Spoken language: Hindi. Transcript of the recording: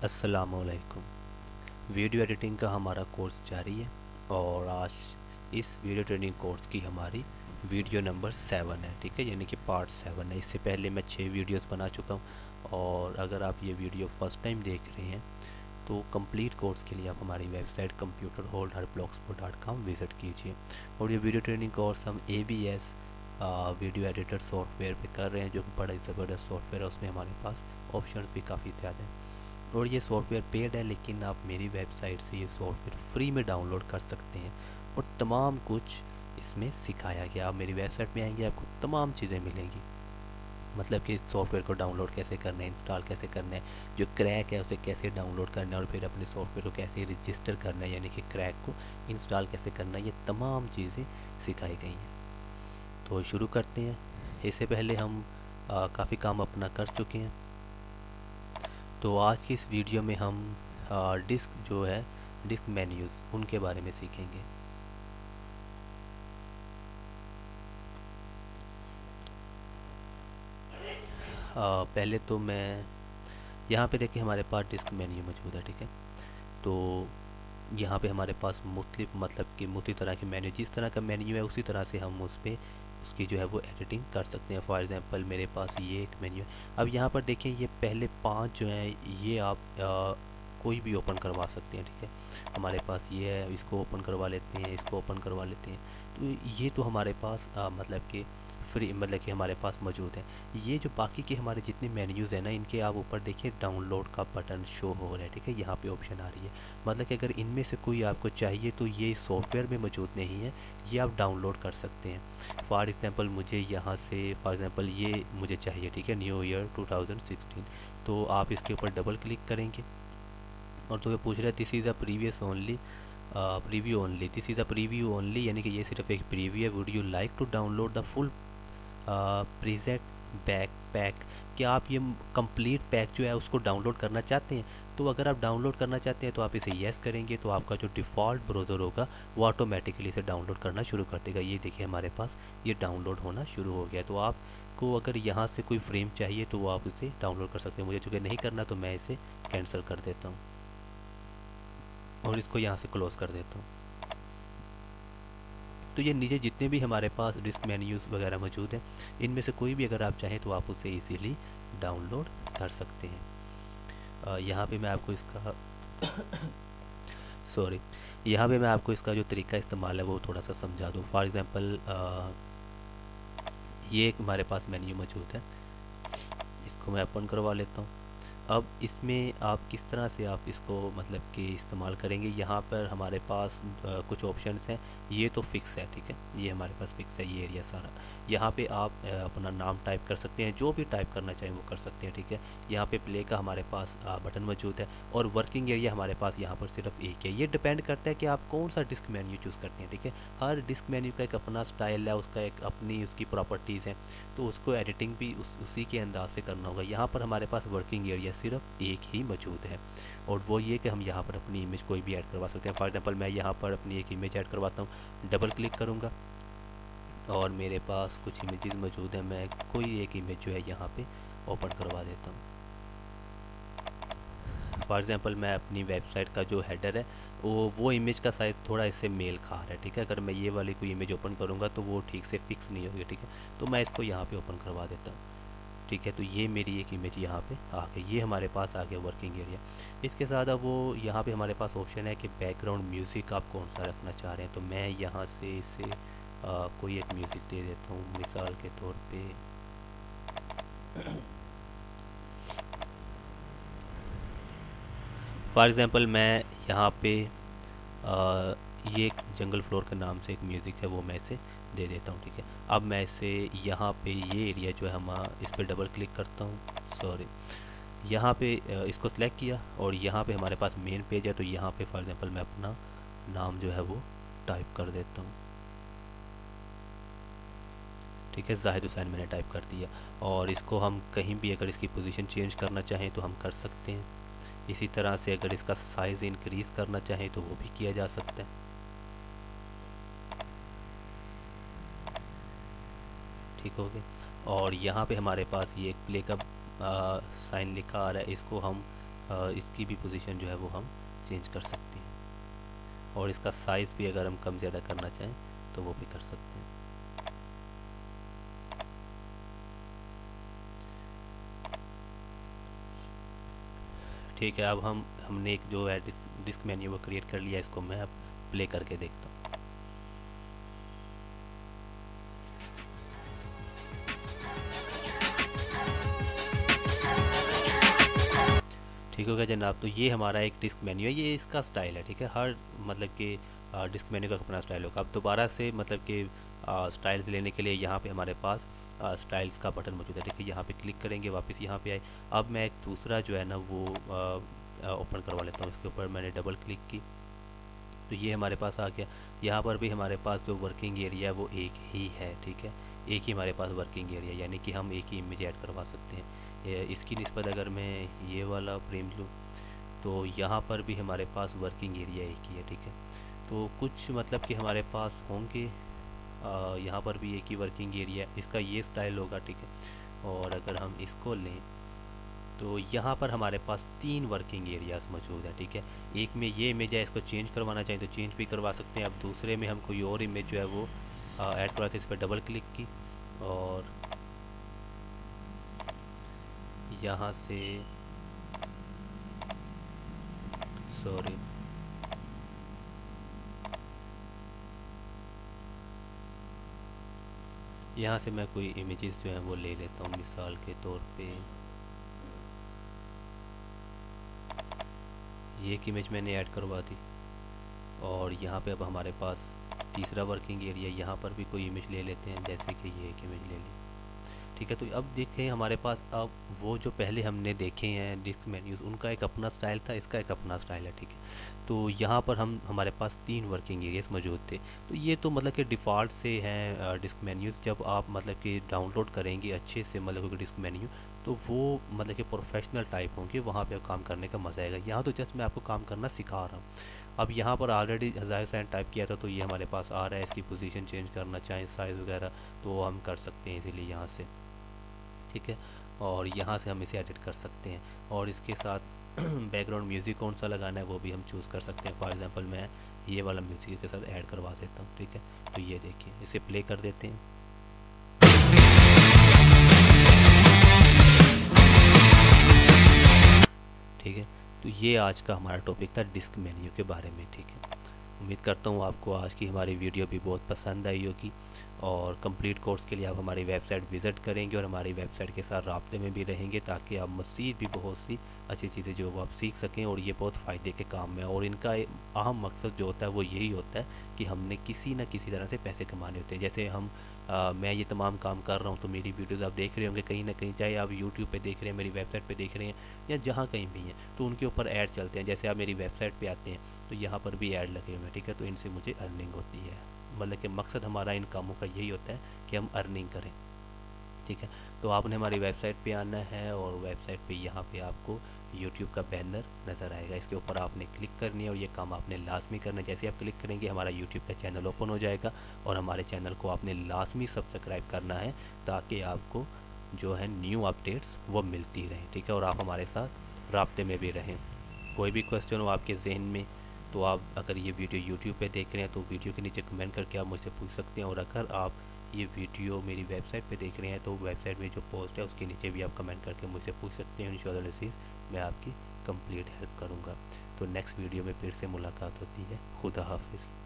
अस्सलामुअलैकुम। वीडियो एडिटिंग का हमारा कोर्स जारी है और आज इस वीडियो ट्रेनिंग कोर्स की हमारी वीडियो नंबर 7 है, ठीक है, यानी कि पार्ट 7 है। इससे पहले मैं 6 वीडियोस बना चुका हूँ और अगर आप ये वीडियो फर्स्ट टाइम देख रहे हैं तो कंप्लीट कोर्स के लिए आप हमारी वेबसाइट computerhold.blogspot.com विज़िट कीजिए। और ये वीडियो ट्रेनिंग कोर्स हम AVS वीडियो एडिटर सॉफ्टवेयर पे कर रहे हैं, जो कि बड़ा ही ज़बरदस्त सॉफ्टवेयर है। उसमें हमारे पास ऑप्शंस भी काफ़ी ज़्यादा हैं और ये सॉफ्टवेयर पेड है, लेकिन आप मेरी वेबसाइट से ये सॉफ्टवेयर फ्री में डाउनलोड कर सकते हैं और तमाम कुछ इसमें सिखाया गया। आप मेरी वेबसाइट में आएंगे, आपको तमाम चीज़ें मिलेंगी, मतलब कि सॉफ्टवेयर को डाउनलोड कैसे करना है, इंस्टॉल कैसे करना है, जो क्रैक है उसे कैसे डाउनलोड करना है और फिर अपने सॉफ्टवेयर को कैसे रजिस्टर करना है, यानी कि क्रैक को इंस्टॉल कैसे करना है, ये तमाम चीज़ें सिखाई गई हैं। तो शुरू करते हैं। इससे पहले हम काफ़ी काम अपना कर चुके हैं। तो आज की इस वीडियो में हम डिस्क मेन्यूज़ उनके बारे में सीखेंगे। पहले तो मैं यहाँ पे देखिए हमारे पास डिस्क मेन्यू मौजूद है, ठीक है। तो यहाँ पे हमारे पास मुख्तलिफ, मतलब कि मुख्तलिफ तरह के मेन्यू, जिस तरह का मेन्यू है उसी तरह से हम उस पर उसकी जो है वो एडिटिंग कर सकते हैं। फॉर एग्जांपल मेरे पास ये एक मेन्यू है। अब यहाँ पर देखें ये पहले 5 जो हैं ये आप कोई भी ओपन करवा सकते हैं, ठीक है। हमारे पास ये है, इसको ओपन करवा लेते हैं, इसको ओपन करवा लेते हैं। तो ये तो हमारे पास मतलब कि फ्री, मतलब कि हमारे पास मौजूद है। ये जो बाकी के हमारे जितने मेन्यूज़ हैं ना, इनके आप ऊपर देखिए डाउनलोड का बटन शो हो रहा है, ठीक है। यहाँ पे ऑप्शन आ रही है, मतलब कि अगर इनमें से कोई आपको चाहिए तो ये सॉफ्टवेयर में मौजूद नहीं है, ये आप डाउनलोड कर सकते हैं। फॉर एग्ज़ाम्पल मुझे यहाँ से फॉर एग्ज़ाम्पल ये मुझे चाहिए, ठीक है, न्यू ईयर 2016। तो आप इसके ऊपर डबल क्लिक करेंगे और तो ये पूछ रहा है this is a previous only preview only, this is a preview only, यानी कि ये सिर्फ एक प्रीव्यू है। Would you like to download the full preset pack, क्या आप ये कंप्लीट पैक जो है उसको डाउनलोड करना चाहते हैं? तो अगर आप डाउनलोड करना चाहते हैं तो आप इसे येस करेंगे, तो आपका जो डिफ़ॉल्ट ब्राउज़र होगा वो ऑटोमेटिकली इसे डाउनलोड करना शुरू कर देगा। ये देखिए हमारे पास ये डाउनलोड होना शुरू हो गया। तो आपको अगर यहाँ से कोई फ्रेम चाहिए तो वो आप इसे डाउनलोड कर सकते हैं। मुझे चूँकि नहीं करना तो मैं इसे कैंसिल कर देता हूँ और इसको यहाँ से क्लोज़ कर देता हूँ। तो ये नीचे जितने भी हमारे पास डिस्क मेन्यूज़ वगैरह मौजूद हैं, इनमें से कोई भी अगर आप चाहें तो आप उसे इजीली डाउनलोड कर सकते हैं। यहाँ पे मैं आपको इसका सॉरी, यहाँ पे मैं आपको इसका जो तरीका इस्तेमाल है वो थोड़ा सा समझा दूँ। फॉर एग्ज़ाम्पल ये एक हमारे पास मेन्यू मौजूद है, इसको मैं ओपन करवा लेता हूँ। अब इसमें आप किस तरह से आप इसको मतलब कि इस्तेमाल करेंगे, यहाँ पर हमारे पास कुछ ऑप्शंस हैं। ये तो फिक्स है, ठीक है, ये हमारे पास फिक्स है, ये एरिया सारा। यहाँ पे आप अपना नाम टाइप कर सकते हैं, जो भी टाइप करना चाहें वो कर सकते हैं, ठीक है। यहाँ पे प्ले का हमारे पास बटन मौजूद है और वर्किंग एरिया हमारे पास यहाँ पर सिर्फ एक है। ये डिपेंड करता है कि आप कौन सा डिस्क मेन्यू चूज़ करते हैं, ठीक है। हर डिस्क मेन्यू का एक अपना स्टाइल है, उसका एक अपनी उसकी प्रॉपर्टीज़ हैं, तो उसको एडिटिंग भी उसी के अंदाज से करना होगा। यहाँ पर हमारे पास वर्किंग एरिया सिर्फ एक ही मौजूद है और वो ये कि हम यहाँ पर अपनी इमेज कोई भी ऐड करवा सकते हैं। फॉर एग्जांपल मैं यहाँ पर अपनी एक इमेज ऐड करवाता हूँ, डबल क्लिक करूँगा और मेरे पास कुछ इमेजेस मौजूद हैं। मैं कोई एक इमेज जो है यहाँ पे ओपन करवा देता हूँ। फॉर एग्जांपल मैं अपनी वेबसाइट का जो हेडर है वो इमेज का साइज़ थोड़ा इससे मेल खा रहा है, ठीक है। अगर मैं ये वाली कोई इमेज ओपन करूँगा तो वो ठीक से फिक्स नहीं होगी, ठीक है। तो मैं इसको यहाँ पे ओपन करवा देता हूँ, ठीक है। तो ये मेरी एक इमेज यहाँ पे आ गई, ये हमारे पास आ गया वर्किंग एरिया। इसके साथ अब वो यहाँ पे हमारे पास ऑप्शन है कि बैकग्राउंड म्यूज़िक आप कौन सा रखना चाह रहे हैं। तो मैं यहाँ से इसे कोई एक म्यूज़िक दे देता हूँ, मिसाल के तौर पे फॉर एग्ज़ाम्पल मैं यहाँ पे ये एक जंगल फ्लोर के नाम से एक म्यूज़िक है, वो मैं इसे दे देता हूँ, ठीक है। अब मैं इसे यहाँ पे ये एरिया जो है हम इस पर डबल क्लिक करता हूँ, सॉरी, यहाँ पे इसको सिलेक्ट किया और यहाँ पे हमारे पास मेन पेज है। तो यहाँ पे फॉर एग्जांपल मैं अपना नाम जो है वो टाइप कर देता हूँ, ठीक है। जाहिद हुसैन मैंने टाइप कर दिया और इसको हम कहीं भी अगर इसकी पोजीशन चेंज करना चाहें तो हम कर सकते हैं। इसी तरह से अगर इसका साइज़ इंक्रीज़ करना चाहें तो वो भी किया जा सकता है, ठीक हो गया। और यहाँ पे हमारे पास ये एक प्ले का साइन लिखा आ रहा है, इसको हम इसकी भी पोजीशन जो है वो हम चेंज कर सकते हैं, और इसका साइज़ भी अगर हम कम ज़्यादा करना चाहें तो वो भी कर सकते हैं। ठीक है, अब हमने एक जो है डिस्क मेन्यू वो क्रिएट कर लिया, इसको मैं अब प्ले करके देखता हूँ। ठीक हो गया जनाब। तो ये हमारा एक डिस्क मेन्यू है, ये इसका स्टाइल है। ठीक है, हर मतलब कि डिस्क मेन्यू का अपना स्टाइल होगा। अब दोबारा से मतलब कि स्टाइल्स लेने के लिए यहाँ पे हमारे पास स्टाइल्स का बटन मौजूद है। ठीक है, यहाँ पे क्लिक करेंगे, वापस यहाँ पे आए। अब मैं एक दूसरा जो है ना वो ओपन करवा लेता हूँ। इसके ऊपर मैंने डबल क्लिक की तो ये हमारे पास आ गया। यहाँ पर भी हमारे पास जो वर्किंग एरिया है वो एक ही है। ठीक है, एक ही हमारे पास वर्किंग एरिया, यानी कि हम एक ही इमेज ऐड करवा सकते हैं। इसकी निस्बत अगर मैं ये वाला फ्रेम लूँ तो यहाँ पर भी हमारे पास वर्किंग एरिया एक ही है। ठीक है, तो कुछ मतलब कि हमारे पास होंगे यहाँ पर भी एक ही वर्किंग एरिया, इसका ये स्टाइल होगा। ठीक है, और अगर हम इसको लें तो यहाँ पर हमारे पास 3 वर्किंग एरियाज़ मौजूद है। ठीक है, एक में ये इमेज है, इसको चेंज करवाना चाहिए तो चेंज भी करवा सकते हैं। अब दूसरे में हम कोई और इमेज जो है वो ऐड करवा सकते, इस पर डबल क्लिक की और यहाँ से सॉरी यहाँ से मैं कोई इमेजेस जो हैं वो ले लेता हूँ। मिसाल के तौर पे ये एक इमेज मैंने ऐड करवा दी, और यहाँ पे अब हमारे पास तीसरा वर्किंग एरिया, यहाँ पर भी कोई इमेज ले लेते हैं, जैसे कि ये एक इमेज ले ली। ठीक है, तो अब देखते हैं हमारे पास अब वो जो पहले हमने देखे हैं डिस्क मेन्यूज़, उनका एक अपना स्टाइल था, इसका एक अपना स्टाइल है। ठीक है, तो यहाँ पर हमारे पास 3 वर्किंग एरियाज मौजूद थे। तो ये तो मतलब कि डिफ़ॉल्ट से हैं डिस्क मेन्यूज़। जब आप मतलब कि डाउनलोड करेंगे अच्छे से मतलब कि डिस्क मेन्यू, तो वो मतलब कि प्रोफेशनल टाइप होंगे, वहाँ पे काम करने का मज़ा आएगा। यहाँ तो जस्ट मैं आपको काम करना सिखा रहा हूँ। अब यहाँ पर ऑलरेडी ज़ाहिद टाइप किया था तो ये हमारे पास आ रहा है। इसकी पोजीशन चेंज करना चाहें, साइज़ वगैरह, तो हम कर सकते हैं इसीलिए यहाँ से। ठीक है, और यहाँ से हम इसे एडिट कर सकते हैं, और इसके साथ बैकग्राउंड म्यूज़िक कौन सा लगाना है वो भी हम चूज़ कर सकते हैं। फॉर एग्जांपल मैं ये वाला म्यूज़िक के साथ ऐड करवा देता हूँ। ठीक है, तो ये देखिए, इसे प्ले कर देते हैं। ठीक है, तो ये आज का हमारा टॉपिक था डिस्क मेन्यू के बारे में। ठीक है, उम्मीद करता हूँ आपको आज की हमारी वीडियो भी बहुत पसंद आई होगी, और कंप्लीट कोर्स के लिए आप हमारी वेबसाइट विज़िट करेंगे और हमारी वेबसाइट के साथ राब्ते में भी रहेंगे, ताकि आप मज़ीद भी बहुत सी अच्छी चीज़ें जो वो आप सीख सकें, और ये बहुत फ़ायदे के काम में। और इनका अहम मकसद जो होता है वो यही होता है कि हमने किसी न किसी तरह से पैसे कमाने होते हैं। जैसे मैं ये तमाम काम कर रहा हूँ, तो मेरी वीडियोज़ आप देख रहे होंगे कहीं ना कहीं, चाहे आप यूट्यूब पे देख रहे हैं, मेरी वेबसाइट पे देख रहे हैं, या जहाँ कहीं भी हैं, तो उनके ऊपर ऐड चलते हैं। जैसे आप मेरी वेबसाइट पे आते हैं तो यहाँ पर भी ऐड लगे हुए हैं। ठीक है, तो इनसे मुझे अर्निंग होती है। मतलब कि मकसद हमारा इन कामों का यही होता है कि हम अर्निंग करें। ठीक है, तो आपने हमारी वेबसाइट पे आना है, और वेबसाइट पे यहाँ पे आपको यूट्यूब का बैनर नज़र आएगा, इसके ऊपर आपने क्लिक करनी है, और ये काम आपने लाजमी करना है। जैसे आप क्लिक करेंगे हमारा यूट्यूब का चैनल ओपन हो जाएगा, और हमारे चैनल को आपने लाजमी सब्सक्राइब करना है, ताकि आपको जो है न्यू अपडेट्स वो मिलती रहें। ठीक है, और आप हमारे साथ राब्ते में भी रहें। कोई भी क्वेश्चन हो आपके जहन में, तो आप अगर ये वीडियो यूट्यूब पे देख रहे हैं तो वीडियो के नीचे कमेंट करके आप मुझसे पूछ सकते हैं, और अगर आप ये वीडियो मेरी वेबसाइट पे देख रहे हैं तो वेबसाइट में जो पोस्ट है उसके नीचे भी आप कमेंट करके मुझसे पूछ सकते हैं। इंशाअल्लाह मैं आपकी कंप्लीट हेल्प करूँगा। तो नेक्स्ट वीडियो में फिर से मुलाकात होती है। खुदा हाफिज़।